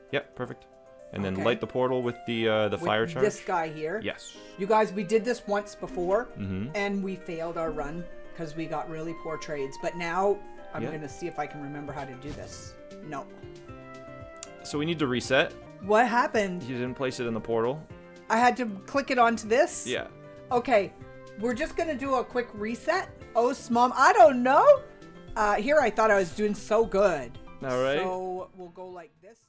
Yep, perfect. And then light the portal with the fire charge. This guy here. Yes. You guys, we did this once before, and we failed our run because we got really poor trades. But now I'm going to see if I can remember how to do this. No. So we need to reset. What happened? You didn't place it in the portal. I had to click it onto this? Yeah. Okay. We're just going to do a quick reset. Oh, Mom, I don't know. Here I thought I was doing so good. All right. So we'll go like this.